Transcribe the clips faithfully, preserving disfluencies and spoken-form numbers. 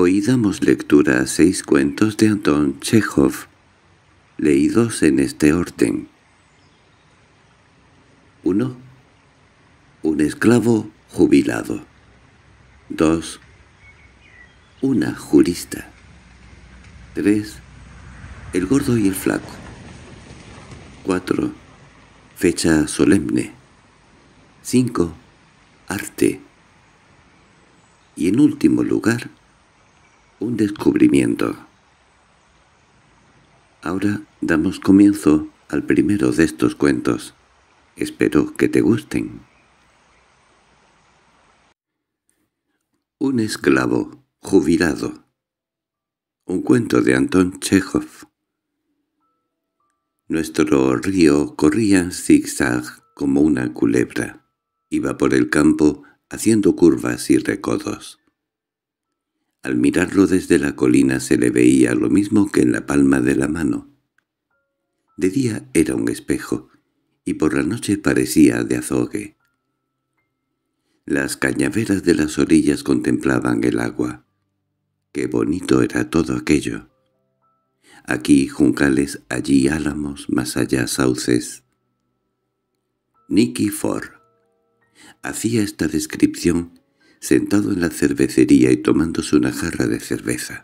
Hoy damos lectura a seis cuentos de Anton Chejov, leídos en este orden. uno. Un esclavo jubilado. dos. Una jurista. tres. El gordo y el flaco. cuatro. Fecha solemne. cinco. Arte. Y en último lugar, un descubrimiento. Ahora damos comienzo al primero de estos cuentos. Espero que te gusten. Un esclavo jubilado. Un cuento de Anton Chejov. Nuestro río corría en zigzag como una culebra. Iba por el campo haciendo curvas y recodos. Al mirarlo desde la colina se le veía lo mismo que en la palma de la mano. De día era un espejo, y por la noche parecía de azogue. Las cañaveras de las orillas contemplaban el agua. Qué bonito era todo aquello. Aquí juncales, allí álamos, más allá sauces. Nikifor hacía esta descripción sentado en la cervecería y tomándose una jarra de cerveza.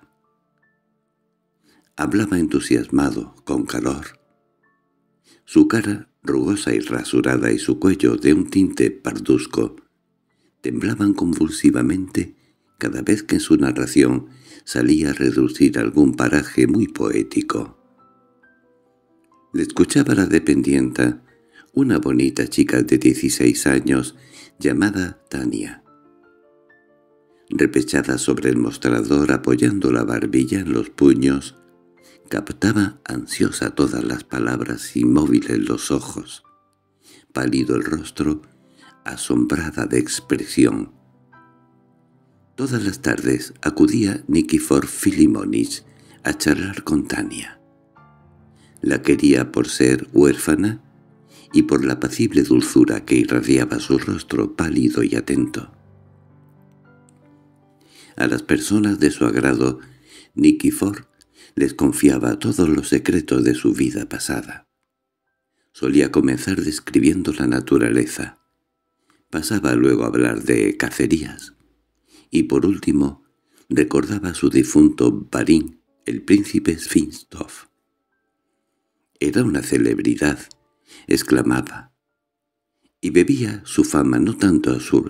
Hablaba entusiasmado, con calor. Su cara, rugosa y rasurada, y su cuello, de un tinte parduzco, temblaban convulsivamente cada vez que en su narración salía a reducir algún paraje muy poético. Le escuchaba la dependienta, una bonita chica de dieciséis años, llamada Tania. Repechada sobre el mostrador, apoyando la barbilla en los puños, captaba ansiosa todas las palabras, inmóviles los ojos, pálido el rostro, asombrada de expresión. Todas las tardes acudía Nikifor Filimónich a charlar con Tania. La quería por ser huérfana y por la apacible dulzura que irradiaba su rostro pálido y atento. A las personas de su agrado, Nikifor les confiaba todos los secretos de su vida pasada. Solía comenzar describiendo la naturaleza. Pasaba luego a hablar de cacerías. Y por último, recordaba a su difunto barín, el príncipe Svintsov. «Era una celebridad», exclamaba, y bebía su fama no tanto a su...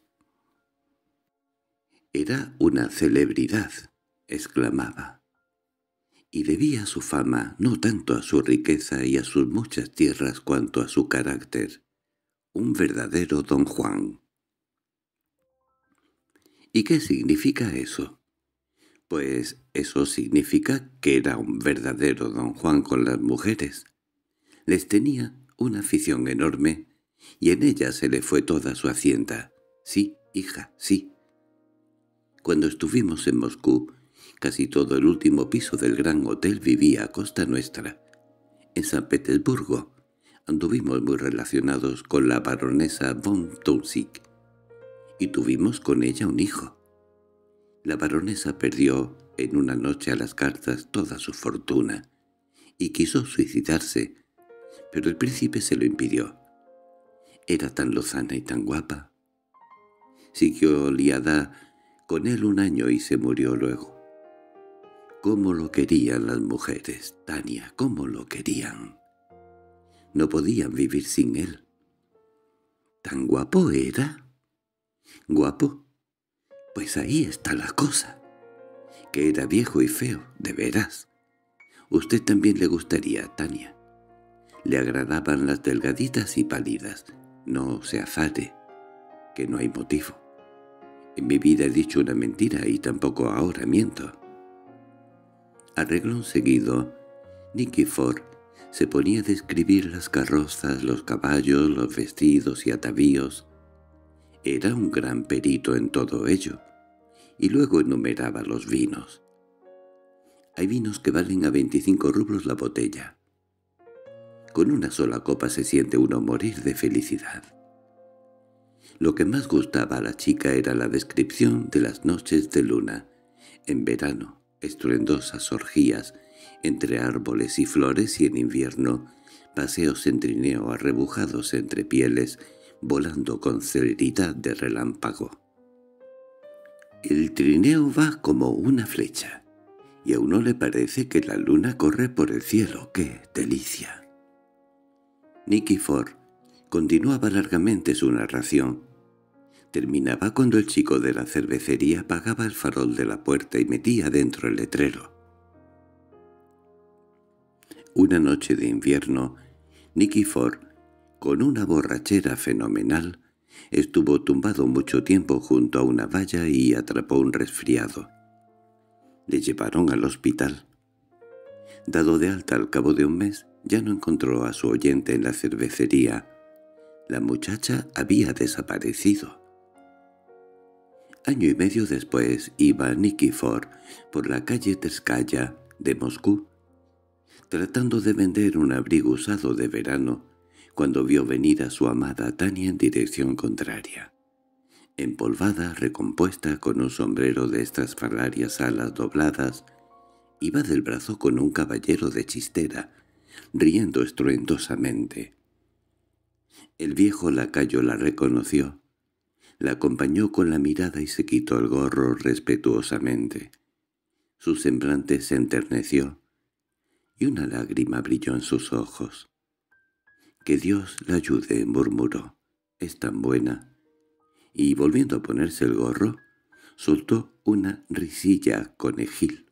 «Era una celebridad», exclamaba, y debía su fama no tanto a su riqueza y a sus muchas tierras cuanto a su carácter, un verdadero don Juan. ¿Y qué significa eso? Pues eso significa que era un verdadero don Juan con las mujeres. Les tenía una afición enorme, y en ella se le fue toda su hacienda. Sí, hija, sí. Cuando estuvimos en Moscú, casi todo el último piso del gran hotel vivía a costa nuestra. En San Petersburgo anduvimos muy relacionados con la baronesa von Taussig, y tuvimos con ella un hijo. La baronesa perdió en una noche a las cartas toda su fortuna, y quiso suicidarse, pero el príncipe se lo impidió. Era tan lozana y tan guapa. Siguió liada con él un año y se murió luego. Cómo lo querían las mujeres, Tania, cómo lo querían. No podían vivir sin él. ¿Tan guapo era? ¿Guapo? Pues ahí está la cosa. Que era viejo y feo, de veras. Usted también le gustaría, Tania. Le agradaban las delgaditas y pálidas. No se afane, que no hay motivo. En mi vida he dicho una mentira y tampoco ahora miento. A reglón seguido, Nikifor se ponía a describir las carrozas, los caballos, los vestidos y atavíos. Era un gran perito en todo ello, y luego enumeraba los vinos. Hay vinos que valen a veinticinco rublos la botella. Con una sola copa se siente uno morir de felicidad. Lo que más gustaba a la chica era la descripción de las noches de luna, En verano, estruendosas orgías entre árboles y flores, y en invierno, paseos en trineo arrebujados entre pieles, volando con celeridad de relámpago. El trineo va como una flecha, y a uno le parece que la luna corre por el cielo. ¡Qué delicia! Nikifor continuaba largamente su narración. Terminaba cuando el chico de la cervecería apagaba el farol de la puerta y metía dentro el letrero. Una noche de invierno, Nikifor, con una borrachera fenomenal, estuvo tumbado mucho tiempo junto a una valla y atrapó un resfriado. Le llevaron al hospital. Dado de alta al cabo de un mes, ya no encontró a su oyente en la cervecería. La muchacha había desaparecido. Año y medio después iba Nikifor por la calle Tverskaya de Moscú, tratando de vender un abrigo usado de verano, cuando vio venir a su amada Tania en dirección contraria. Empolvada, recompuesta, con un sombrero de estrafalarias alas dobladas, iba del brazo con un caballero de chistera, riendo estruendosamente. El viejo lacayo la reconoció, la acompañó con la mirada y se quitó el gorro respetuosamente. Su semblante se enterneció, y una lágrima brilló en sus ojos. «Que Dios la ayude», murmuró. «Es tan buena». Y volviendo a ponerse el gorro, soltó una risilla conejil.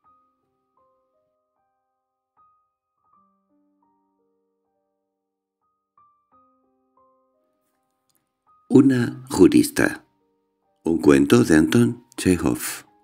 Una jurista. Un cuento de Anton Chejov.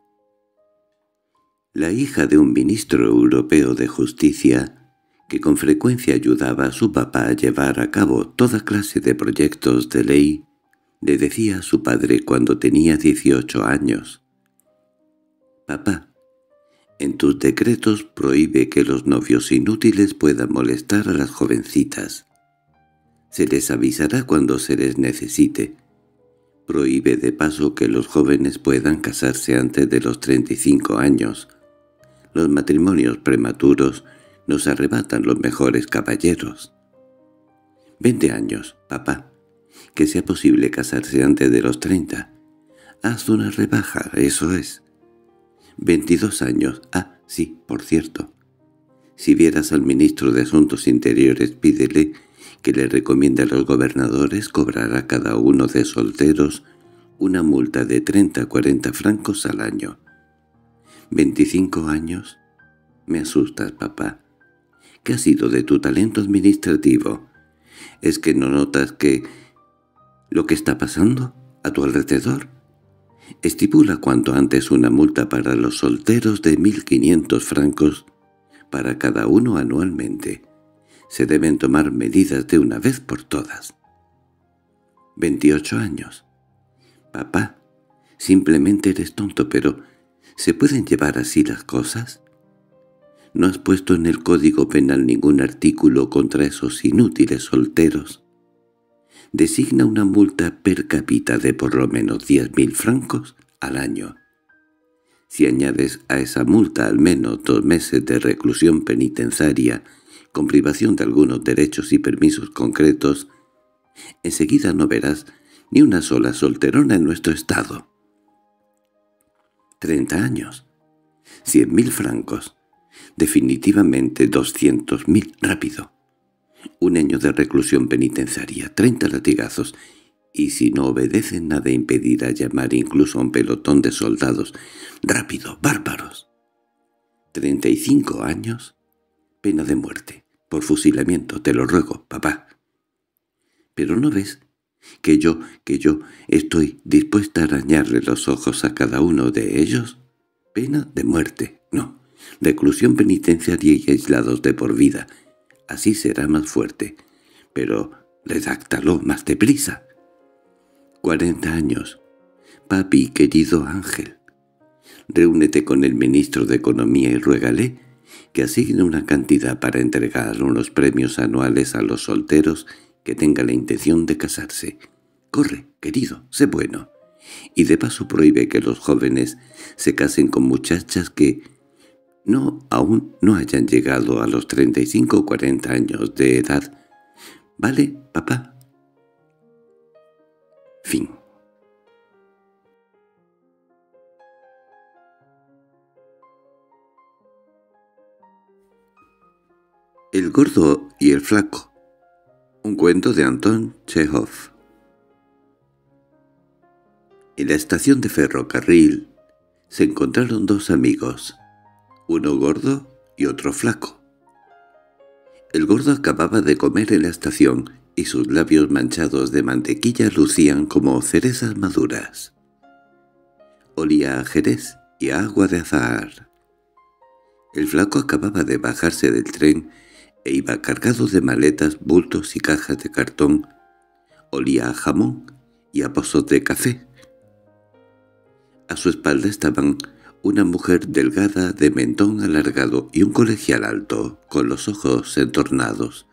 La hija de un ministro europeo de justicia, que con frecuencia ayudaba a su papá a llevar a cabo toda clase de proyectos de ley, le decía a su padre cuando tenía dieciocho años: «Papá, en tus decretos prohíbe que los novios inútiles puedan molestar a las jovencitas. Se les avisará cuando se les necesite. Prohíbe de paso que los jóvenes puedan casarse antes de los treinta y cinco años. Los matrimonios prematuros nos arrebatan los mejores caballeros. Veinte años, papá. Que sea posible casarse antes de los treinta. Haz una rebaja, eso es. Veintidós años. Ah, sí, por cierto. Si vieras al ministro de Asuntos Interiores, pídele que le recomiende a los gobernadores cobrar a cada uno de solteros una multa de treinta a cuarenta francos al año. ¿Veinticinco años? Me asustas, papá. ¿Qué ha sido de tu talento administrativo? ¿Es que no notas que lo que está pasando a tu alrededor? Estipula cuanto antes una multa para los solteros de mil quinientos francos para cada uno anualmente. Se deben tomar medidas de una vez por todas. Veintiocho años. Papá, simplemente eres tonto, pero ¿se pueden llevar así las cosas? ¿No has puesto en el Código Penal ningún artículo contra esos inútiles solteros? Designa una multa per cápita de por lo menos diez mil francos al año. Si añades a esa multa al menos dos meses de reclusión penitenciaria con privación de algunos derechos y permisos concretos, enseguida no verás ni una sola solterona en nuestro estado. Treinta años. Cien mil francos. Definitivamente doscientos mil. Rápido. Un año de reclusión penitenciaria, treinta latigazos, y si no obedecen nada impedirá llamar incluso a un pelotón de soldados. Rápido, bárbaros. Treinta y cinco años. Pena de muerte. Por fusilamiento, te lo ruego, papá. Pero ¿no ves que yo, que yo estoy dispuesta a arañarle los ojos a cada uno de ellos? Pena de muerte, no. Reclusión penitenciaria y aislados de por vida. Así será más fuerte. Pero redáctalo más deprisa. Cuarenta años. Papi, querido ángel. Reúnete con el ministro de Economía y ruégale que asigne una cantidad para entregar unos premios anuales a los solteros que tengan la intención de casarse. Corre, querido, sé bueno. y de paso prohíbe que los jóvenes se casen con muchachas que no aún no hayan llegado a los treinta y cinco o cuarenta años de edad. ¿Vale, papá? Fin. El gordo y el flaco. Un cuento de Anton Chejov. En la estación de ferrocarril se encontraron dos amigos, uno gordo y otro flaco. El gordo acababa de comer en la estación y sus labios manchados de mantequilla lucían como cerezas maduras. Olía a jerez y a agua de azahar. El flaco acababa de bajarse del tren e iba cargado de maletas, bultos y cajas de cartón. Olía a jamón y a pozos de café. A su espalda estaban una mujer delgada de mentón alargado y un colegial alto, con los ojos entornados.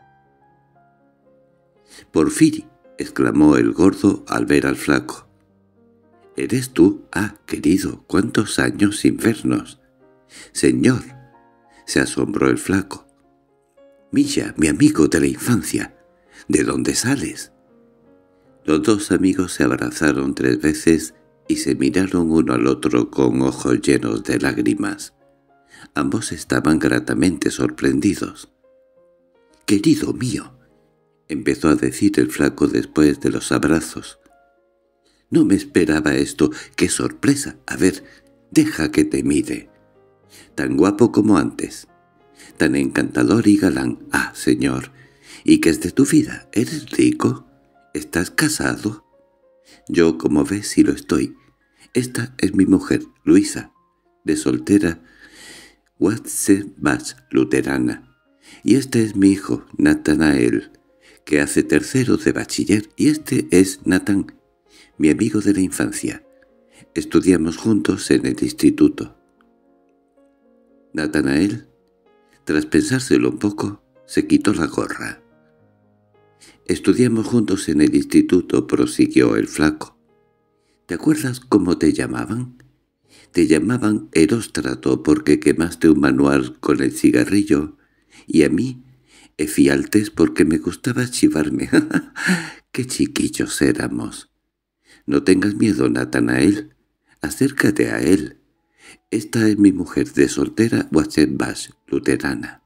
—¡Porfiri! —exclamó el gordo al ver al flaco. —¿Eres tú? Ah, querido, ¿cuántos años sin vernos? —Señor —se asombró el flaco—. Milla, mi amigo de la infancia. ¿De dónde sales? Los dos amigos se abrazaron tres veces y se miraron uno al otro con ojos llenos de lágrimas. Ambos estaban gratamente sorprendidos. —¡Querido mío! —empezó a decir el flaco después de los abrazos. —No me esperaba esto. ¡Qué sorpresa! A ver, deja que te mire. Tan guapo como antes. Tan encantador y galán. Ah, señor. ¿Y qué es de tu vida? ¿Eres rico? ¿Estás casado? Yo, como ves, sí lo estoy. Esta es mi mujer, Luisa, de soltera, Watzebach, luterana. Y este es mi hijo, Natanael, que hace tercero de bachiller. Y este es Natán, mi amigo de la infancia. Estudiamos juntos en el instituto. Natanael, tras pensárselo un poco, se quitó la gorra. «Estudiamos juntos en el instituto», prosiguió el flaco. «¿Te acuerdas cómo te llamaban? Te llamaban Eróstrato porque quemaste un manual con el cigarrillo, y a mí Efialtes porque me gustaba chivarme. ¡Qué chiquillos éramos! No tengas miedo, Natanael. Acércate a él. Esta es mi mujer de soltera, Watzebach, luterana».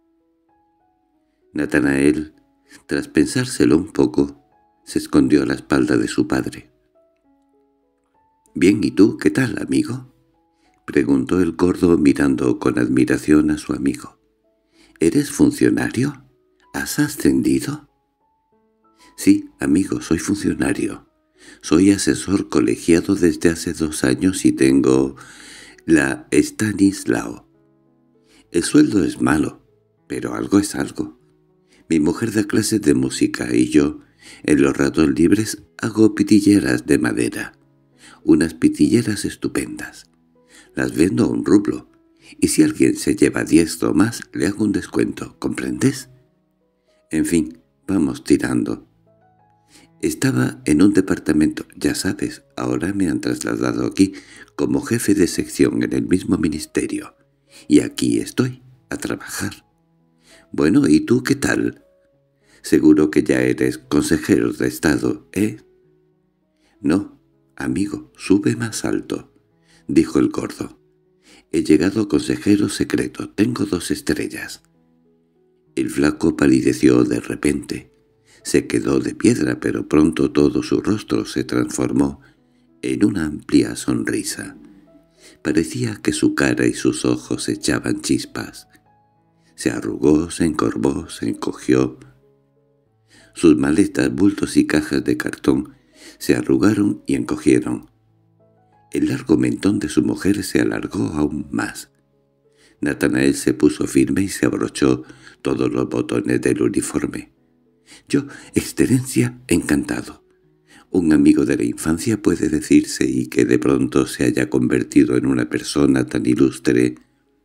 Natanael, tras pensárselo un poco, se escondió a la espalda de su padre. «Bien, ¿y tú qué tal, amigo?», preguntó el gordo mirando con admiración a su amigo. «¿Eres funcionario? ¿Has ascendido?» «Sí, amigo, soy funcionario. Soy asesor colegiado desde hace dos años y tengo la Stanislao. El sueldo es malo, pero algo es algo. Mi mujer da clases de música y yo, en los ratos libres, hago pitilleras de madera. Unas pitilleras estupendas. Las vendo a un rublo, y si alguien se lleva diez o más, le hago un descuento, ¿comprendes? En fin, vamos tirando. Estaba en un departamento, ya sabes, ahora me han trasladado aquí como jefe de sección en el mismo ministerio, y aquí estoy, a trabajar. Bueno, ¿y tú qué tal? Seguro que ya eres consejero de Estado, ¿eh? No, amigo, sube más alto, dijo el gordo. He llegado a consejero secreto, tengo dos estrellas. El flaco palideció de repente. Se quedó de piedra, pero pronto todo su rostro se transformó en una amplia sonrisa. Parecía que su cara y sus ojos echaban chispas. Se arrugó, se encorvó, se encogió. Sus maletas, bultos y cajas de cartón se arrugaron y encogieron. El largo mentón de su mujer se alargó aún más. Natanael se puso firme y se abrochó todos los botones del uniforme. «Yo, excelencia, encantado. Un amigo de la infancia puede decirse y que de pronto se haya convertido en una persona tan ilustre».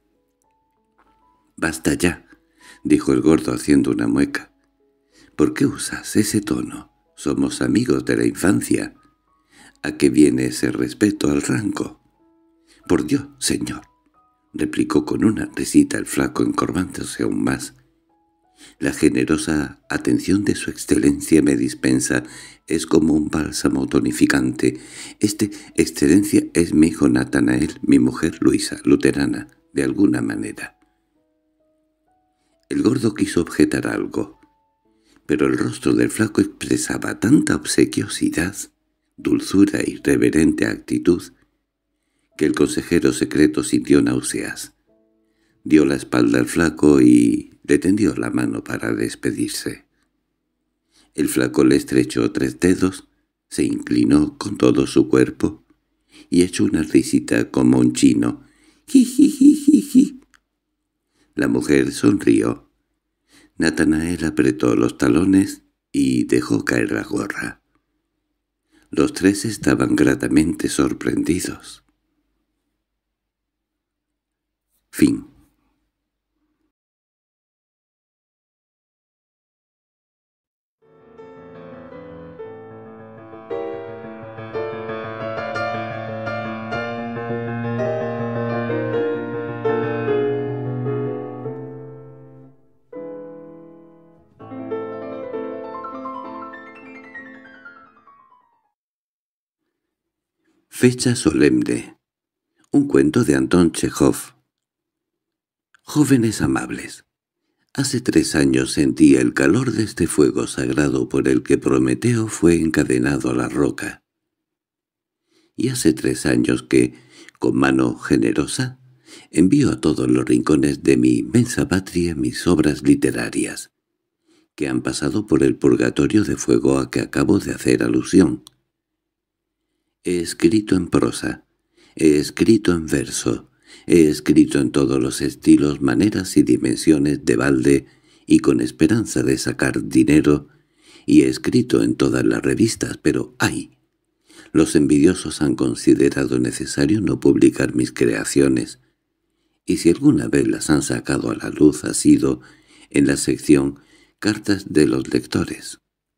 «Basta ya», dijo el gordo haciendo una mueca. «¿Por qué usas ese tono? Somos amigos de la infancia. ¿A qué viene ese respeto al rango? —Por Dios, señor —replicó con una risita el flaco encorvándose aún más—, la generosa atención de su excelencia me dispensa es como un bálsamo tonificante. Este excelencia es mi hijo Natanael, mi mujer Luisa, luterana, de alguna manera. El gordo quiso objetar algo, pero el rostro del flaco expresaba tanta obsequiosidad, dulzura y reverente actitud, que el consejero secreto sintió náuseas. Dio la espalda al flaco y le tendió la mano para despedirse. El flaco le estrechó tres dedos, se inclinó con todo su cuerpo y echó una risita como un chino. —¡Ji-ji-ji-ji-ji! La mujer sonrió. Natanael apretó los talones y dejó caer la gorra. Los tres estaban gratamente sorprendidos. Fin. Fecha solemne. Un cuento de Antón Chejov. Jóvenes amables. Hace tres años sentí el calor de este fuego sagrado por el que Prometeo fue encadenado a la roca. Y hace tres años que, con mano generosa, envío a todos los rincones de mi inmensa patria mis obras literarias, que han pasado por el purgatorio de fuego a que acabo de hacer alusión. He escrito en prosa, he escrito en verso, he escrito en todos los estilos, maneras y dimensiones de balde y con esperanza de sacar dinero, y he escrito en todas las revistas, pero ¡ay! Los envidiosos han considerado necesario no publicar mis creaciones, y si alguna vez las han sacado a la luz ha sido en la sección «Cartas de los lectores».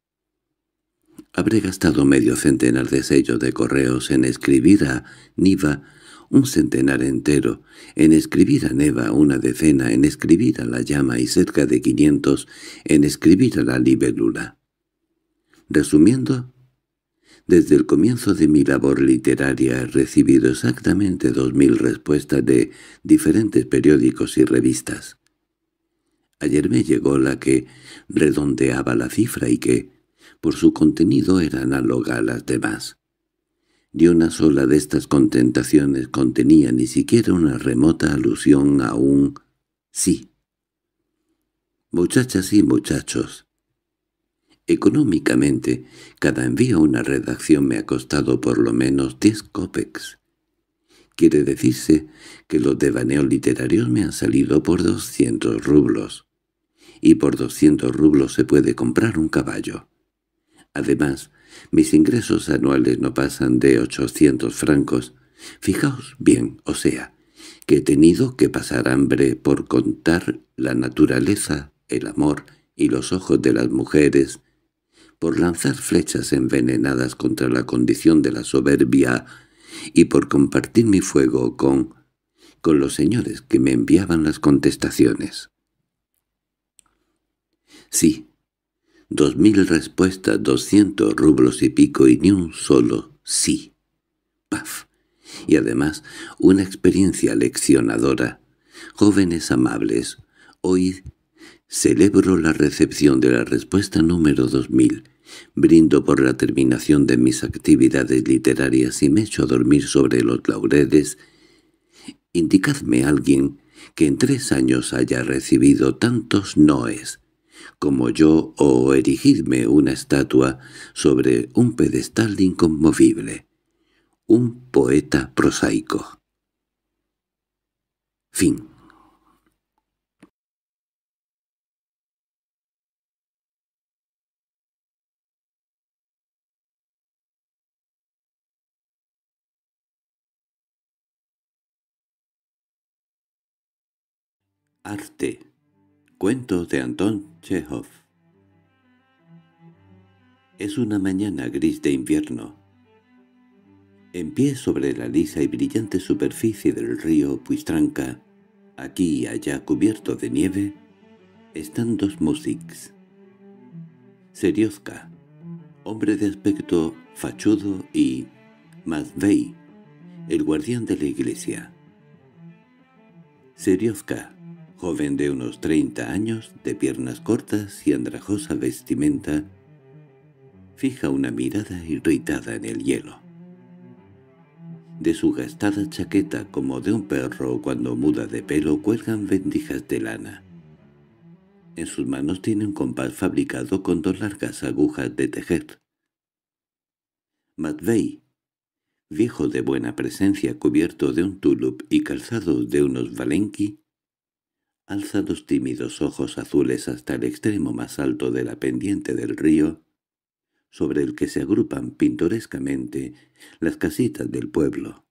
Habré gastado medio centenar de sellos de correos en escribir a Niva un centenar entero, en escribir a Neva una decena, en escribir a la llama y cerca de quinientos en escribir a la libélula. Resumiendo, desde el comienzo de mi labor literaria he recibido exactamente dos mil respuestas de diferentes periódicos y revistas. Ayer me llegó la que redondeaba la cifra y que, por su contenido, era análoga a las demás. Ni una sola de estas contentaciones contenía ni siquiera una remota alusión a un sí. Muchachas y muchachos, económicamente, cada envío a una redacción me ha costado por lo menos diez cópex. Quiere decirse que los devaneos literarios me han salido por doscientos rublos, y por doscientos rublos se puede comprar un caballo. Además, mis ingresos anuales no pasan de ochocientos francos. Fijaos bien, o sea, que he tenido que pasar hambre por contar la naturaleza, el amor y los ojos de las mujeres, por lanzar flechas envenenadas contra la condición de la soberbia y por compartir mi fuego con, con los señores que me enviaban las contestaciones. Sí. Dos mil respuestas, doscientos rublos y pico y ni un solo sí. ¡Paf! Y además una experiencia leccionadora. Jóvenes amables, hoy celebro la recepción de la respuesta número dos mil. Brindo por la terminación de mis actividades literarias y me echo a dormir sobre los laureles. Indicadme a alguien que en tres años haya recibido tantos noes como yo, o erigidme una estatua sobre un pedestal inconmovible, un poeta prosaico. Fin. Arte. Cuento de Antón Chejov. Es una mañana gris de invierno. En pie sobre la lisa y brillante superficie del río Puistranca, aquí y allá cubierto de nieve, están dos músics. Seriozka, hombre de aspecto fachudo, y Matvei, el guardián de la iglesia. Seriozka, joven de unos treinta años, de piernas cortas y andrajosa vestimenta, fija una mirada irritada en el hielo. De su gastada chaqueta, como de un perro cuando muda de pelo, cuelgan vendijas de lana. En sus manos tiene un compás fabricado con dos largas agujas de tejer. Matvei, viejo de buena presencia cubierto de un tulup y calzado de unos valenki, alza los tímidos ojos azules hasta el extremo más alto de la pendiente del río, sobre el que se agrupan pintorescamente las casitas del pueblo.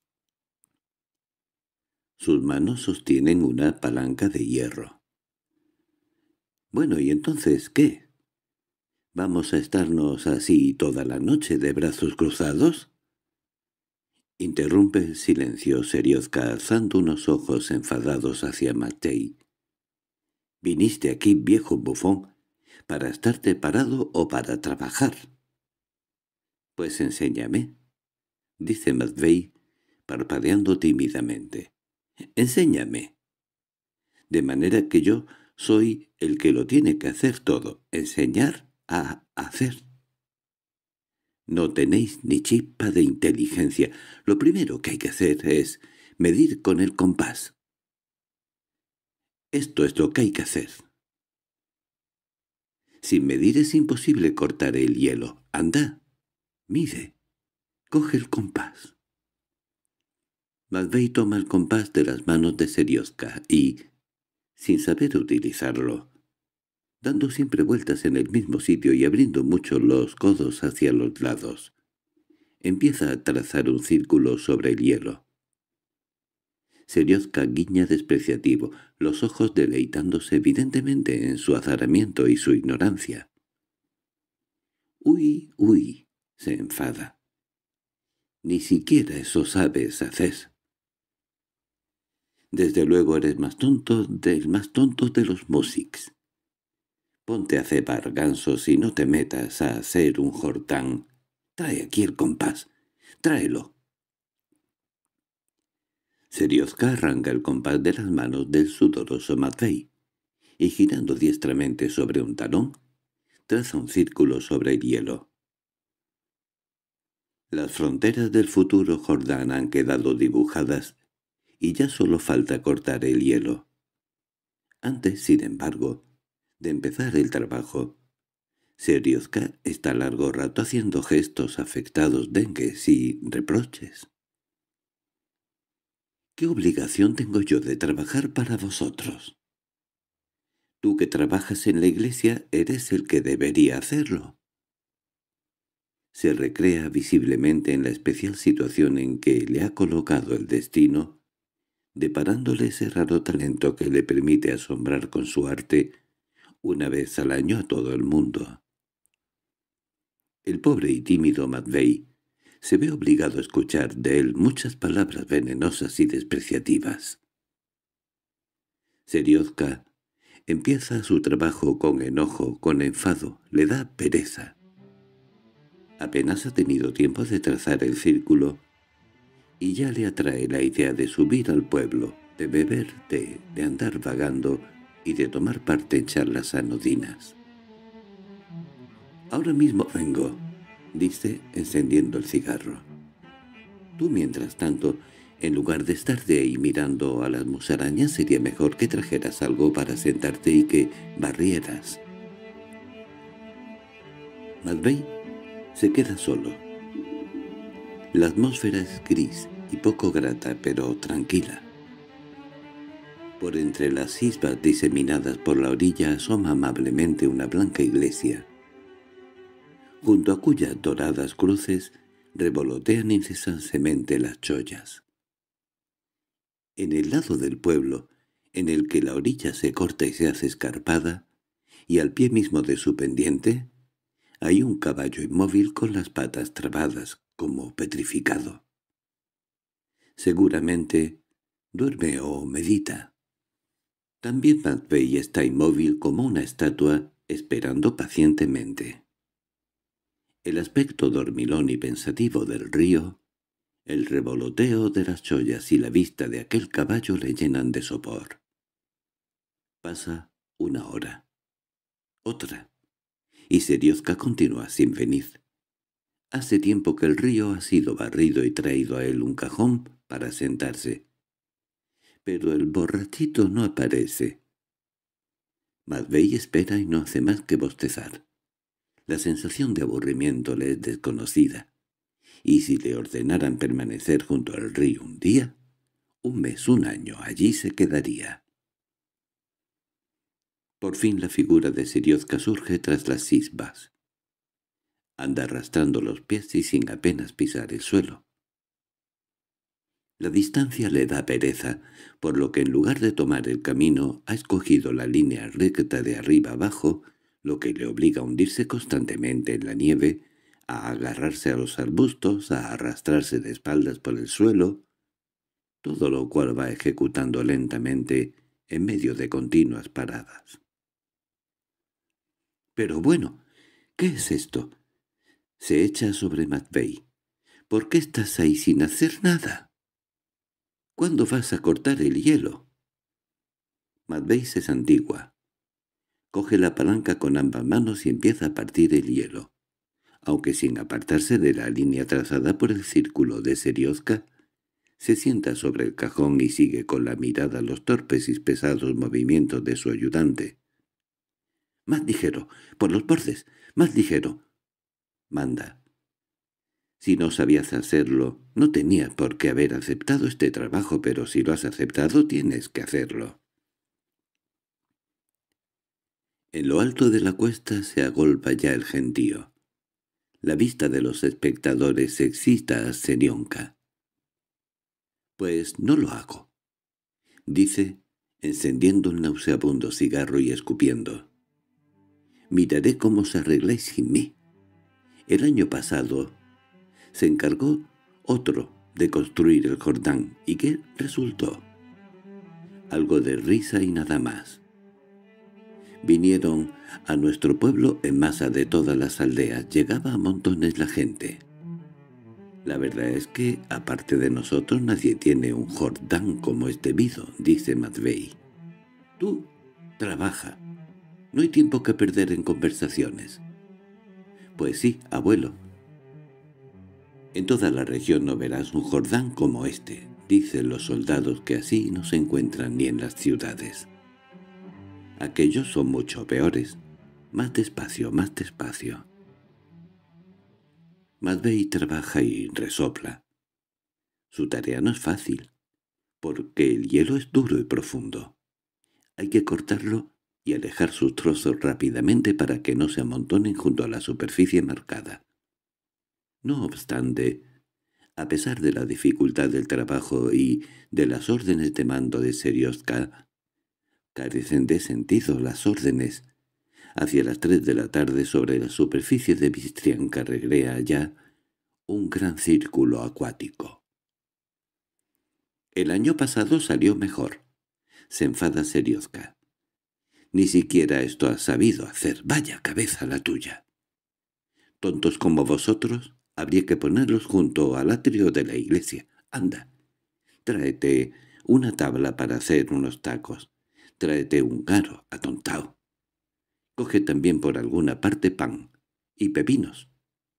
Sus manos sostienen una palanca de hierro. «Bueno, ¿y entonces qué? ¿Vamos a estarnos así toda la noche de brazos cruzados?» Interrumpe el silencio Seriozka alzando unos ojos enfadados hacia Matvei. «¿Viniste aquí, viejo bufón, para estarte parado o para trabajar?» «Pues enséñame», dice Matvei, parpadeando tímidamente. «Enséñame. De manera que yo soy el que lo tiene que hacer todo, enseñar a hacer». «No tenéis ni chispa de inteligencia. Lo primero que hay que hacer es medir con el compás. Esto es lo que hay que hacer. Sin medir es imposible cortar el hielo. Anda, mide, coge el compás». Matvei toma el compás de las manos de Seriozka y, sin saber utilizarlo, dando siempre vueltas en el mismo sitio y abriendo mucho los codos hacia los lados, empieza a trazar un círculo sobre el hielo. Seriozka guiña despreciativo, los ojos deleitándose evidentemente en su azaramiento y su ignorancia. «Uy, uy», se enfada. «Ni siquiera eso sabes hacer. Desde luego eres más tonto del más tonto de los músics. Ponte a cebar gansos y no te metas a hacer un jordán. Trae aquí el compás. Tráelo». Seriozka arranca el compás de las manos del sudoroso Matvei, y girando diestramente sobre un talón, traza un círculo sobre el hielo. Las fronteras del futuro Jordán han quedado dibujadas, y ya solo falta cortar el hielo. Antes, sin embargo, de empezar el trabajo, Seriozka está largo rato haciendo gestos afectados, dengues y reproches. «¿Qué obligación tengo yo de trabajar para vosotros? Tú que trabajas en la iglesia eres el que debería hacerlo». Se recrea visiblemente en la especial situación en que le ha colocado el destino, deparándole ese raro talento que le permite asombrar con su arte una vez al año a todo el mundo. El pobre y tímido Matvei se ve obligado a escuchar de él muchas palabras venenosas y despreciativas. Seriozka empieza su trabajo con enojo, con enfado, le da pereza. Apenas ha tenido tiempo de trazar el círculo, y ya le atrae la idea de subir al pueblo, de beber té, de andar vagando y de tomar parte en charlas anodinas. «Ahora mismo vengo», dice, encendiendo el cigarro. «Tú, mientras tanto, en lugar de estar de ahí mirando a las musarañas, sería mejor que trajeras algo para sentarte y que barrieras». Matvei se queda solo. La atmósfera es gris y poco grata, pero tranquila. Por entre las cisbas diseminadas por la orilla asoma amablemente una blanca iglesia, junto a cuyas doradas cruces revolotean incesantemente las chollas. En el lado del pueblo, en el que la orilla se corta y se hace escarpada, y al pie mismo de su pendiente, hay un caballo inmóvil con las patas trabadas, como petrificado. Seguramente duerme o medita. También Macbeth está inmóvil como una estatua, esperando pacientemente. El aspecto dormilón y pensativo del río, el revoloteo de las chollas y la vista de aquel caballo le llenan de sopor. Pasa una hora, otra, y Seriozka continúa sin venir. Hace tiempo que el río ha sido barrido y traído a él un cajón para sentarse. Pero el borrachito no aparece. Macbeth espera y no hace más que bostezar. La sensación de aburrimiento le es desconocida, y si le ordenaran permanecer junto al río un día, un mes, un año, allí se quedaría. Por fin la figura de Seriozka surge tras las cisbas. Anda arrastrando los pies y sin apenas pisar el suelo. La distancia le da pereza, por lo que en lugar de tomar el camino ha escogido la línea recta de arriba abajo, lo que le obliga a hundirse constantemente en la nieve, a agarrarse a los arbustos, a arrastrarse de espaldas por el suelo, todo lo cual va ejecutando lentamente en medio de continuas paradas. «Pero bueno, ¿qué es esto?», se echa sobre Macbeth. «¿Por qué estás ahí sin hacer nada? ¿Cuándo vas a cortar el hielo?». Macbeth se santigua. Coge la palanca con ambas manos y empieza a partir el hielo. Aunque sin apartarse de la línea trazada por el círculo de Seriozka, se sienta sobre el cajón y sigue con la mirada los torpes y pesados movimientos de su ayudante. «Más ligero, por los bordes, más ligero», manda. Si no sabías hacerlo, no tenías por qué haber aceptado este trabajo, pero si lo has aceptado, tienes que hacerlo. En lo alto de la cuesta se agolpa ya el gentío. La vista de los espectadores excita a Seriozka. «Pues no lo hago», dice, encendiendo un nauseabundo cigarro y escupiendo. «Miraré cómo os arregláis sin mí. El año pasado se encargó otro de construir el Jordán. ¿Y qué resultó? Algo de risa y nada más. Vinieron a nuestro pueblo en masa de todas las aldeas. Llegaba a montones la gente. La verdad es que, aparte de nosotros, nadie tiene un Jordán como es debido», dice Macbeth. «Tú, trabaja. No hay tiempo que perder en conversaciones». «Pues sí, abuelo. En toda la región no verás un Jordán como este», dicen los soldados, que así no se encuentran ni en las ciudades. «Aquellos son mucho peores. Más despacio, más despacio». Macbeth trabaja y resopla. Su tarea no es fácil, porque el hielo es duro y profundo. Hay que cortarlo y alejar sus trozos rápidamente para que no se amontonen junto a la superficie marcada. No obstante, a pesar de la dificultad del trabajo y de las órdenes de mando de Seriozka, carecen de sentido las órdenes. Hacia las tres de la tarde sobre la superficie de Bistrianca recrea ya un gran círculo acuático. «El año pasado salió mejor», se enfada Seriozka. «Ni siquiera esto has sabido hacer. Vaya cabeza la tuya. Tontos como vosotros habría que ponerlos junto al atrio de la iglesia. Anda, tráete una tabla para hacer unos tacos. Tráete un garo, atontao. Coge también por alguna parte pan y pepinos».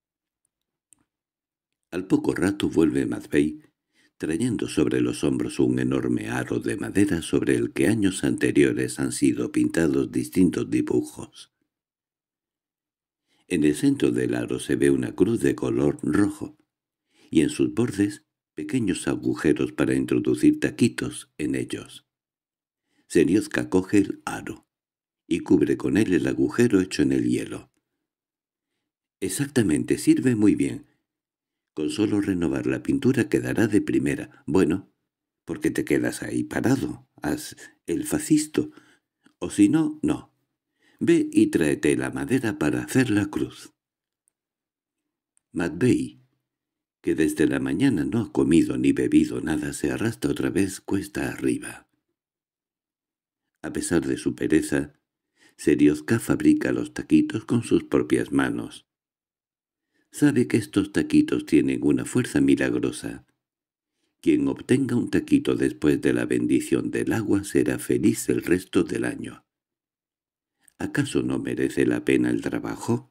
Al poco rato vuelve Macbeth, trayendo sobre los hombros un enorme aro de madera sobre el que años anteriores han sido pintados distintos dibujos. En el centro del aro se ve una cruz de color rojo, y en sus bordes pequeños agujeros para introducir taquitos en ellos. Seriozka coge el aro y cubre con él el agujero hecho en el hielo. «Exactamente, sirve muy bien. Con solo renovar la pintura quedará de primera. Bueno, ¿por qué te quedas ahí parado? Haz el facisto. O si no, no. Ve y tráete la madera para hacer la cruz». Macbeth que desde la mañana no ha comido ni bebido nada, se arrastra otra vez cuesta arriba. A pesar de su pereza, Seriozka fabrica los taquitos con sus propias manos. Sabe que estos taquitos tienen una fuerza milagrosa. Quien obtenga un taquito después de la bendición del agua será feliz el resto del año. ¿Acaso no merece la pena el trabajo?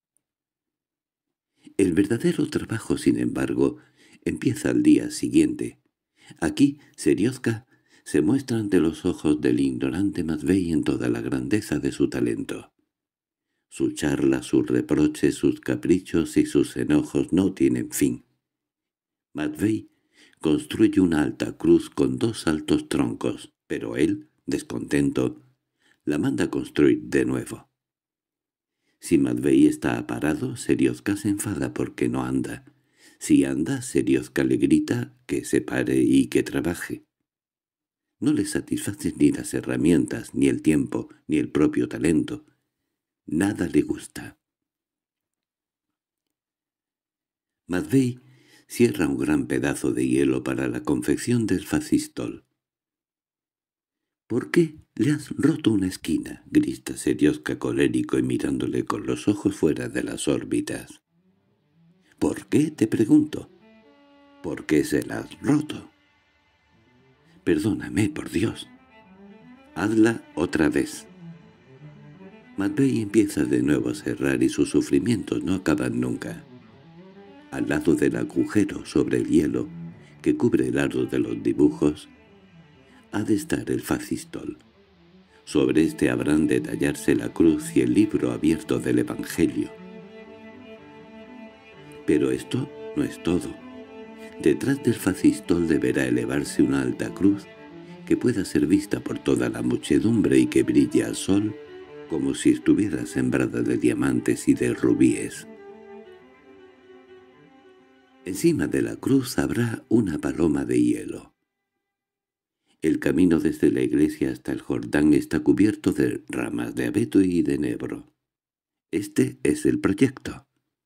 El verdadero trabajo, sin embargo, empieza al día siguiente. Aquí, Seriozka se muestra ante los ojos del ignorante Matvei en toda la grandeza de su talento. Sus charlas, sus reproches, sus caprichos y sus enojos no tienen fin. Matvei construye una alta cruz con dos altos troncos, pero él, descontento, la manda construir de nuevo. Si Matvei está parado, Seriozka se enfada porque no anda. Si anda, Seriozka le grita que se pare y que trabaje. No le satisfacen ni las herramientas, ni el tiempo, ni el propio talento. Nada le gusta. Matvei cierra un gran pedazo de hielo para la confección del facistol. —¿Por qué le has roto una esquina? —grita Seriozka colérico y mirándole con los ojos fuera de las órbitas. —¿Por qué? —te pregunto. —¿Por qué se la has roto? —Perdóname, por Dios. —Hazla otra vez. Matvei empieza de nuevo a cerrar y sus sufrimientos no acaban nunca. Al lado del agujero, sobre el hielo, que cubre el aro de los dibujos, ha de estar el facistol. Sobre este habrán de tallarse la cruz y el libro abierto del Evangelio. Pero esto no es todo. Detrás del facistol deberá elevarse una alta cruz que pueda ser vista por toda la muchedumbre y que brille al sol como si estuviera sembrada de diamantes y de rubíes. Encima de la cruz habrá una paloma de hielo. El camino desde la iglesia hasta el Jordán está cubierto de ramas de abeto y de enebro. Este es el proyecto.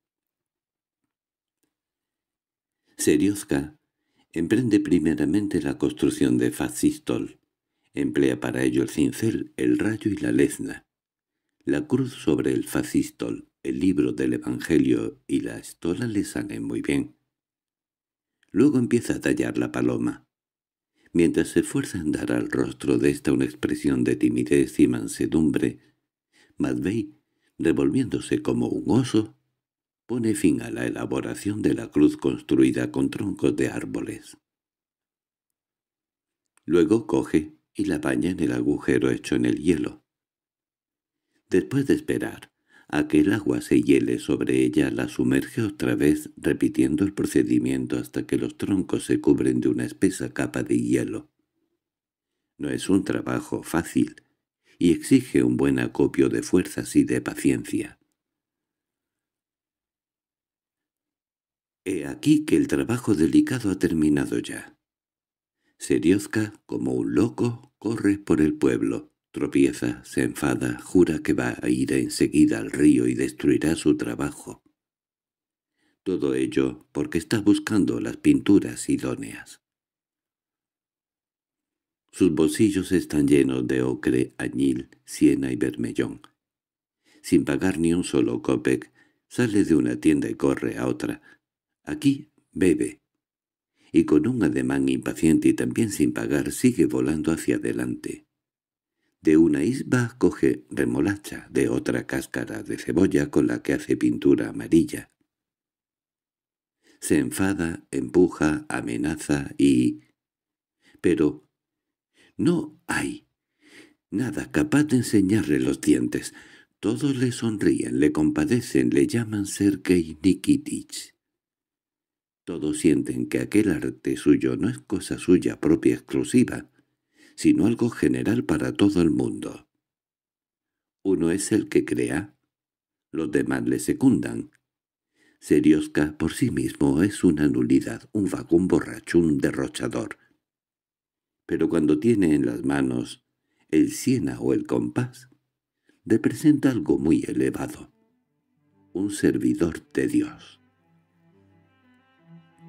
Seriozka emprende primeramente la construcción de facistol. Emplea para ello el cincel, el rayo y la lezna. La cruz sobre el facistol, el libro del Evangelio y la estola le salen muy bien. Luego empieza a tallar la paloma. Mientras se esfuerza en dar al rostro de esta una expresión de timidez y mansedumbre, Matvei, revolviéndose como un oso, pone fin a la elaboración de la cruz construida con troncos de árboles. Luego coge y la baña en el agujero hecho en el hielo. Después de esperar a que el agua se hiele sobre ella, la sumerge otra vez, repitiendo el procedimiento hasta que los troncos se cubren de una espesa capa de hielo. No es un trabajo fácil, y exige un buen acopio de fuerzas y de paciencia. He aquí que el trabajo delicado ha terminado ya. Seriozka, como un loco, corre por el pueblo. Tropieza, se enfada, jura que va a ir enseguida al río y destruirá su trabajo. Todo ello porque está buscando las pinturas idóneas. Sus bolsillos están llenos de ocre, añil, siena y bermellón. Sin pagar ni un solo copec, sale de una tienda y corre a otra. Aquí bebe. Y con un ademán impaciente y también sin pagar sigue volando hacia adelante. De una isba coge remolacha, de otra cáscara de cebolla con la que hace pintura amarilla. Se enfada, empuja, amenaza y... Pero no hay nada capaz de enseñarle los dientes. Todos le sonríen, le compadecen, le llaman Sergei Nikitich. Todos sienten que aquel arte suyo no es cosa suya propia exclusiva, sino algo general para todo el mundo. Uno es el que crea, los demás le secundan. Seriozka por sí mismo es una nulidad, un vago, un borracho, un derrochador. Pero cuando tiene en las manos el siena o el compás, representa algo muy elevado, un servidor de Dios.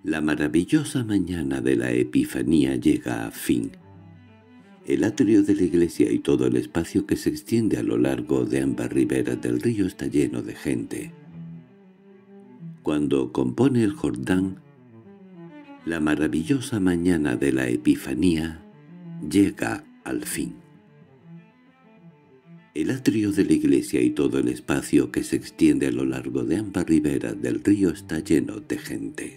La maravillosa mañana de la Epifanía llega a fin. El atrio de la iglesia y todo el espacio que se extiende a lo largo de ambas riberas del río está lleno de gente. Cuando compone el Jordán, la maravillosa mañana de la Epifanía llega al fin. El atrio de la iglesia y todo el espacio que se extiende a lo largo de ambas riberas del río está lleno de gente.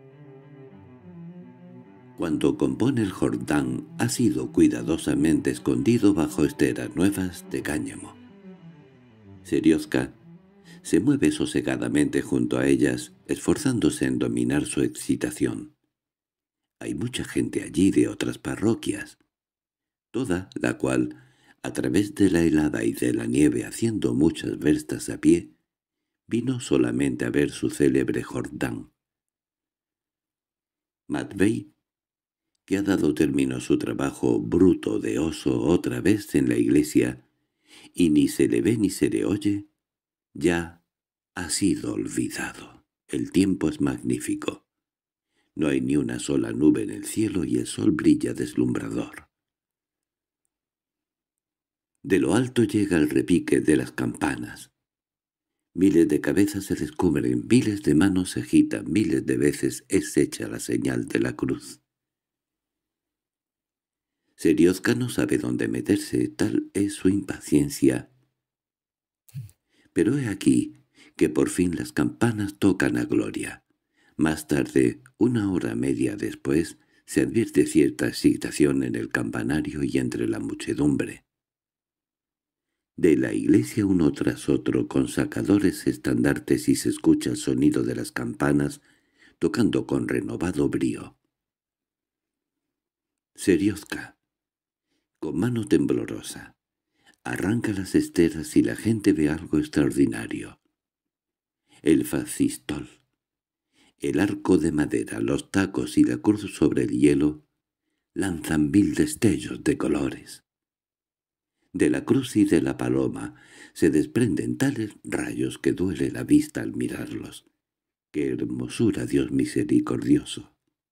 Cuando compone el Jordán ha sido cuidadosamente escondido bajo esteras nuevas de cáñamo. Serioska se mueve sosegadamente junto a ellas, esforzándose en dominar su excitación. Hay mucha gente allí de otras parroquias, toda la cual, a través de la helada y de la nieve haciendo muchas verstas a pie, vino solamente a ver su célebre Jordán. Matvei, que ha dado término a su trabajo bruto de oso otra vez en la iglesia, y ni se le ve ni se le oye, ya ha sido olvidado. El tiempo es magnífico. No hay ni una sola nube en el cielo y el sol brilla deslumbrador. De lo alto llega el repique de las campanas. Miles de cabezas se descubren, miles de manos se agitan, miles de veces es hecha la señal de la cruz. Serioska no sabe dónde meterse, tal es su impaciencia. Pero he aquí que por fin las campanas tocan a gloria. Más tarde, una hora media después, se advierte cierta excitación en el campanario y entre la muchedumbre. De la iglesia uno tras otro con sacadores estandartes y se escucha el sonido de las campanas tocando con renovado brío. Serioska, con mano temblorosa, arranca las esteras y la gente ve algo extraordinario. El facistol, el arco de madera, los tacos y la cruz sobre el hielo lanzan mil destellos de colores. De la cruz y de la paloma se desprenden tales rayos que duele la vista al mirarlos. ¡Qué hermosura, Dios misericordioso!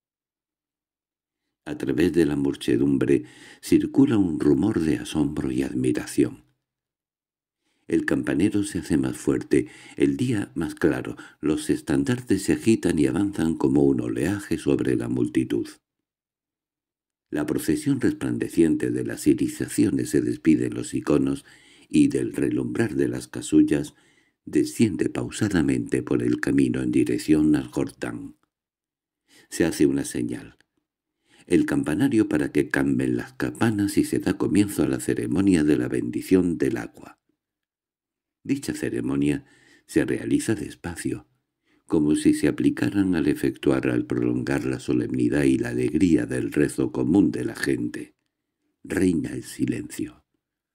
A través de la muchedumbre circula un rumor de asombro y admiración. El campanero se hace más fuerte, el día más claro, los estandartes se agitan y avanzan como un oleaje sobre la multitud. La procesión resplandeciente de las irisaciones se despide en los iconos y del relumbrar de las casullas desciende pausadamente por el camino en dirección al Jordán. Se hace una señal. El campanario para que cambien las campanas y se da comienzo a la ceremonia de la bendición del agua. Dicha ceremonia se realiza despacio, como si se aplicaran al efectuar al prolongar la solemnidad y la alegría del rezo común de la gente. Reina el silencio.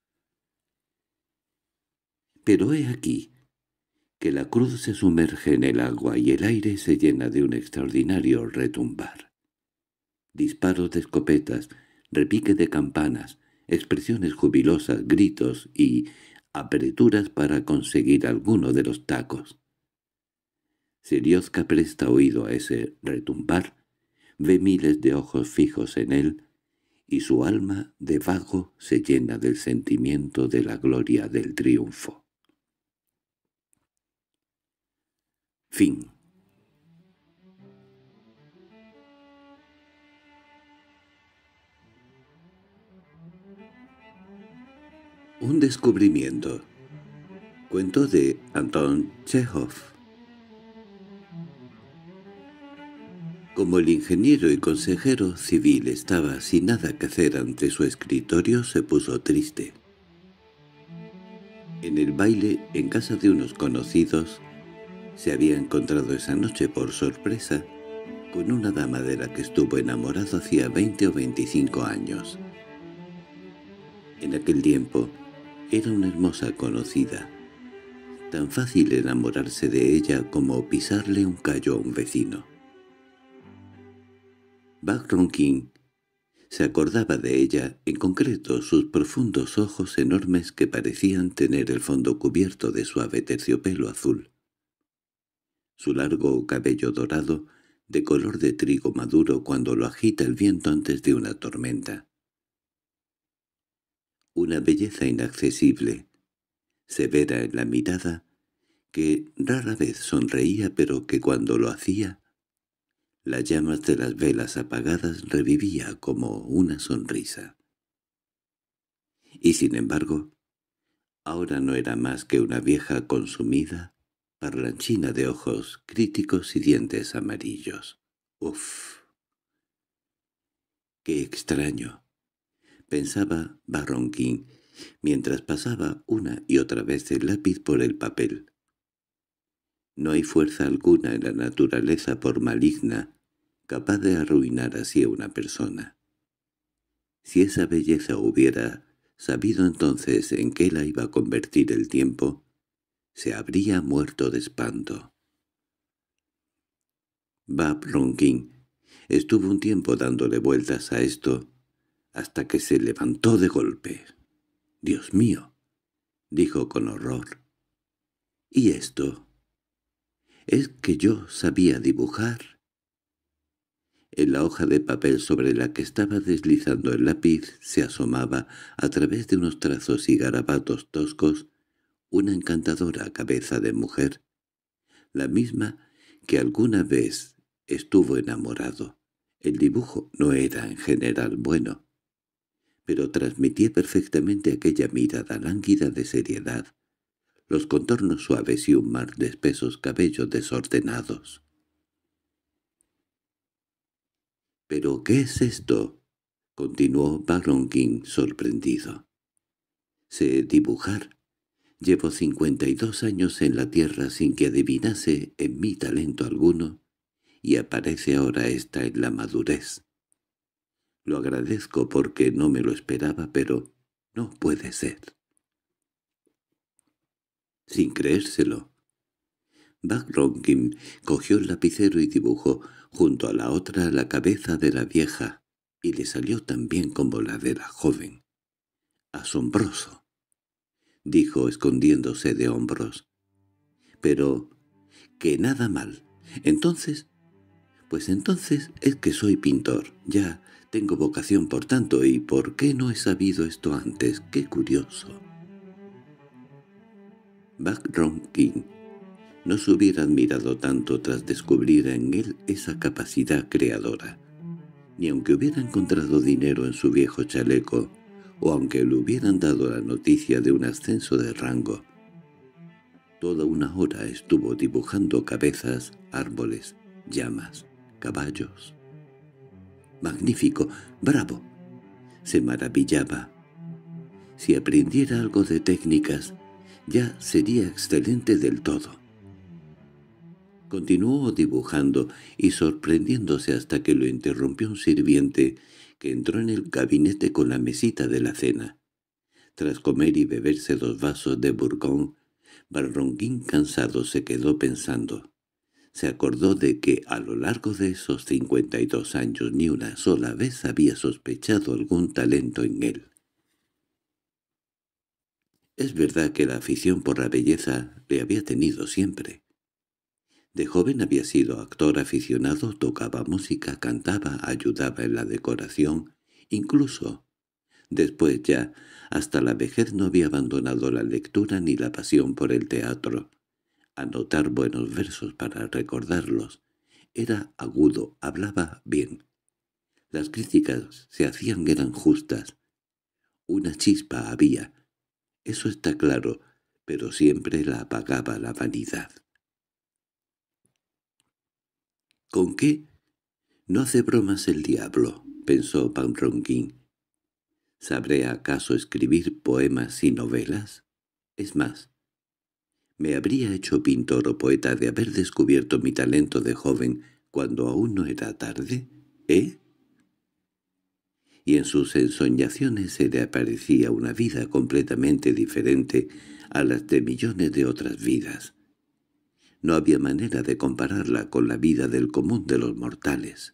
Pero he aquí que la cruz se sumerge en el agua y el aire se llena de un extraordinario retumbar. Disparos de escopetas, repique de campanas, expresiones jubilosas, gritos y apreturas para conseguir alguno de los tacos. Serioska presta oído a ese retumbar, ve miles de ojos fijos en él, y su alma de vago se llena del sentimiento de la gloria del triunfo. Fin. Un descubrimiento. Cuento de Anton Chejov. Como el ingeniero y consejero civil estaba sin nada que hacer ante su escritorio, se puso triste. En el baile, en casa de unos conocidos, se había encontrado esa noche por sorpresa con una dama de la que estuvo enamorado hacía veinte o veinticinco años. En aquel tiempo era una hermosa conocida, tan fácil enamorarse de ella como pisarle un callo a un vecino. Bak-Ronkin se acordaba de ella, en concreto sus profundos ojos enormes que parecían tener el fondo cubierto de suave terciopelo azul. Su largo cabello dorado de color de trigo maduro cuando lo agita el viento antes de una tormenta. Una belleza inaccesible, severa en la mirada, que rara vez sonreía pero que cuando lo hacía, las llamas de las velas apagadas revivía como una sonrisa. Y sin embargo, ahora no era más que una vieja consumida, parlanchina de ojos críticos y dientes amarillos. «Uf, qué extraño», pensaba Barronquín, mientras pasaba una y otra vez el lápiz por el papel. No hay fuerza alguna en la naturaleza, por maligna, capaz de arruinar así a una persona. Si esa belleza hubiera sabido entonces en qué la iba a convertir el tiempo, se habría muerto de espanto. Barronquín estuvo un tiempo dándole vueltas a esto, hasta que se levantó de golpe. «¡Dios mío!», dijo con horror. «¿Y esto? ¿Es que yo sabía dibujar?». En la hoja de papel sobre la que estaba deslizando el lápiz se asomaba, a través de unos trazos y garabatos toscos, una encantadora cabeza de mujer, la misma que alguna vez estuvo enamorado. El dibujo no era en general bueno, pero transmitía perfectamente aquella mirada lánguida de seriedad, los contornos suaves y un mar de espesos cabellos desordenados. —¿Pero qué es esto? —continuó Barronquín sorprendido. —Sé dibujar. Llevo cincuenta y dos años en la tierra sin que adivinase en mí talento alguno, y aparece ahora esta en la madurez. Lo agradezco porque no me lo esperaba, pero no puede ser. Sin creérselo, Barronquín cogió el lapicero y dibujó junto a la otra la cabeza de la vieja, y le salió tan bien como la de la joven. —¡Asombroso! —dijo escondiéndose de hombros. —Pero que nada mal. Entonces, pues entonces es que soy pintor. Ya tengo vocación por tanto, ¿y por qué no he sabido esto antes? ¡Qué curioso! Barronquín no se hubiera admirado tanto tras descubrir en él esa capacidad creadora, ni aunque hubiera encontrado dinero en su viejo chaleco, o aunque le hubieran dado la noticia de un ascenso de rango. Toda una hora estuvo dibujando cabezas, árboles, llamas, caballos. —¡Magnífico! ¡Bravo! —se maravillaba. Si aprendiera algo de técnicas, ya sería excelente del todo. Continuó dibujando y sorprendiéndose hasta que lo interrumpió un sirviente que entró en el gabinete con la mesita de la cena. Tras comer y beberse dos vasos de Bourgogne, Barronquín cansado se quedó pensando. Se acordó de que a lo largo de esos cincuenta y dos años ni una sola vez había sospechado algún talento en él. Es verdad que la afición por la belleza le había tenido siempre. De joven había sido actor aficionado, tocaba música, cantaba, ayudaba en la decoración, incluso, después ya, hasta la vejez no había abandonado la lectura ni la pasión por el teatro. Anotar buenos versos para recordarlos. Era agudo, hablaba bien. Las críticas se hacían eran justas. Una chispa había, eso está claro, pero siempre la apagaba la vanidad. —¿Con qué? —No hace bromas el diablo —pensó Barronquín—. ¿Sabré acaso escribir poemas y novelas? Es más, me habría hecho pintor o poeta de haber descubierto mi talento de joven cuando aún no era tarde, ¿eh? Y en sus ensoñaciones se le aparecía una vida completamente diferente a las de millones de otras vidas. No había manera de compararla con la vida del común de los mortales.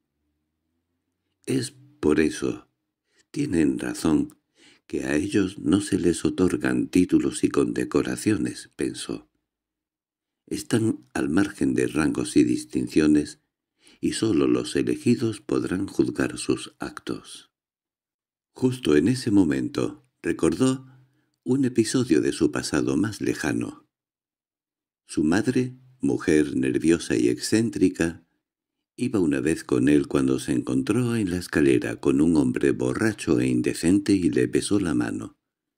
Es por eso, tienen razón, que a ellos no se les otorgan títulos y condecoraciones, pensó. Están al margen de rangos y distinciones, y sólo los elegidos podrán juzgar sus actos. Justo en ese momento recordó un episodio de su pasado más lejano. Su madre, mujer nerviosa y excéntrica, iba una vez con él cuando se encontró en la escalera con un hombre borracho e indecente y le besó la mano.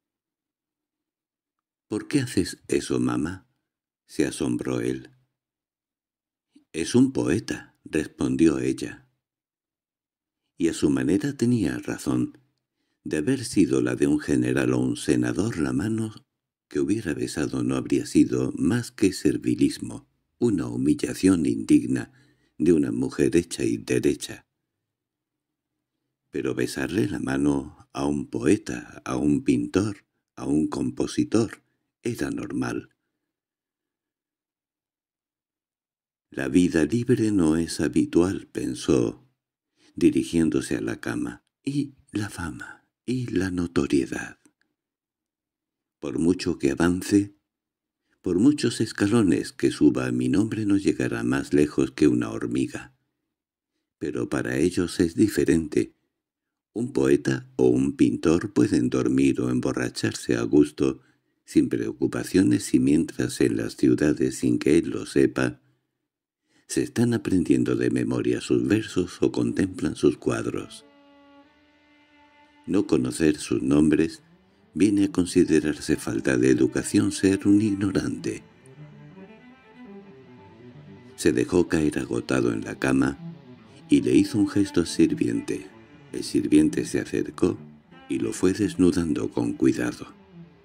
—¿Por qué haces eso, mamá? —se asombró él. —Es un poeta —respondió ella. Y a su manera tenía razón. De haber sido la de un general o un senador, la mano que hubiera besado no habría sido más que servilismo, una humillación indigna de una mujer hecha y derecha. Pero besarle la mano a un poeta, a un pintor, a un compositor, era normal. La vida libre no es habitual, pensó, dirigiéndose a la cama, y la fama, y la notoriedad. Por mucho que avance, por muchos escalones que suba, mi nombre no llegará más lejos que una hormiga. Pero para ellos es diferente. Un poeta o un pintor pueden dormir o emborracharse a gusto, sin preocupaciones, y mientras en las ciudades, sin que él lo sepa, se están aprendiendo de memoria sus versos o contemplan sus cuadros. No conocer sus nombres viene a considerarse falta de educación, ser un ignorante. Se dejó caer agotado en la cama y le hizo un gesto al sirviente. El sirviente se acercó y lo fue desnudando con cuidado.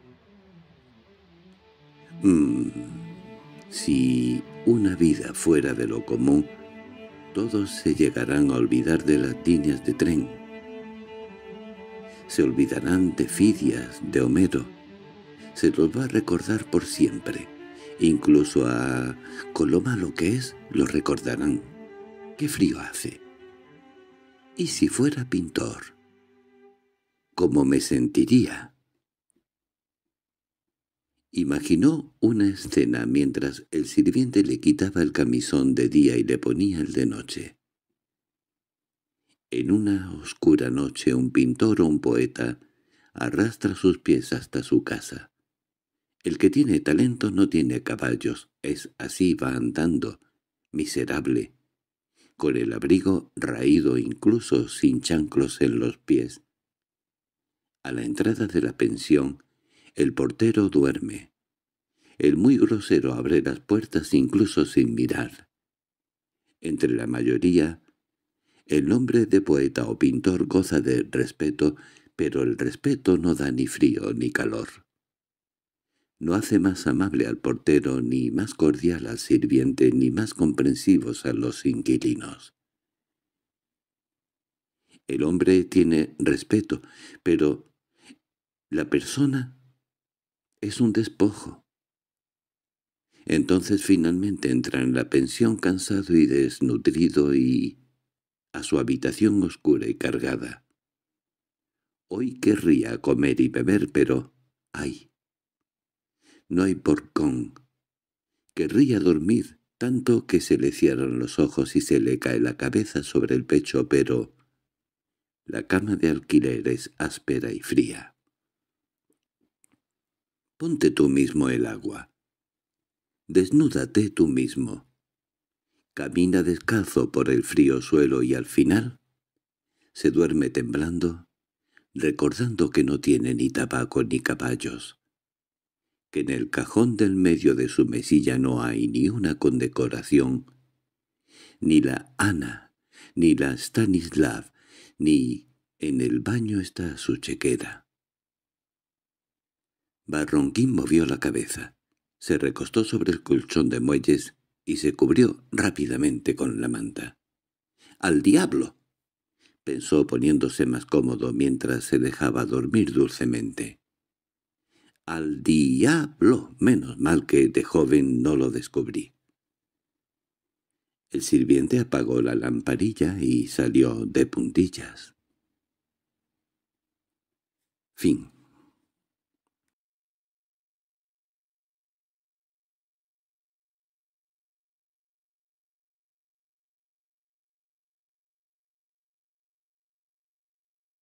Mmm, si una vida fuera de lo común, todos se llegarán a olvidar de las líneas de tren. Se olvidarán de Fidias, de Homero. Se los va a recordar por siempre. Incluso a... con lo malo que es, lo recordarán. ¡Qué frío hace! ¿Y si fuera pintor? ¿Cómo me sentiría? Imaginó una escena mientras el sirviente le quitaba el camisón de día y le ponía el de noche. En una oscura noche un pintor o un poeta arrastra sus pies hasta su casa. El que tiene talento no tiene caballos, es así, va andando, miserable, con el abrigo raído, incluso sin chanclos en los pies. A la entrada de la pensión, el portero duerme. El muy grosero abre las puertas incluso sin mirar. Entre la mayoría, el nombre de poeta o pintor goza de respeto, pero el respeto no da ni frío ni calor. No hace más amable al portero, ni más cordial al sirviente, ni más comprensivos a los inquilinos. El hombre tiene respeto, pero la persona es un despojo. Entonces finalmente entra en la pensión cansado y desnutrido y a su habitación oscura y cargada. Hoy querría comer y beber, pero ¡ay! No hay porcón. Querría dormir, tanto que se le cierran los ojos y se le cae la cabeza sobre el pecho, pero la cama de alquiler es áspera y fría. Ponte tú mismo el agua. Desnúdate tú mismo. Camina descalzo por el frío suelo y al final se duerme temblando, recordando que no tiene ni tabaco ni caballos, que en el cajón del medio de su mesilla no hay ni una condecoración, ni la Ana, ni la Stanislav, ni en el baño está su chequera. Barronquín movió la cabeza, se recostó sobre el colchón de muelles y se cubrió rápidamente con la manta. —¡Al diablo! —pensó poniéndose más cómodo mientras se dejaba dormir dulcemente. —¡Al diablo! Menos mal que de joven no lo descubrí. El sirviente apagó la lamparilla y salió de puntillas. Fin.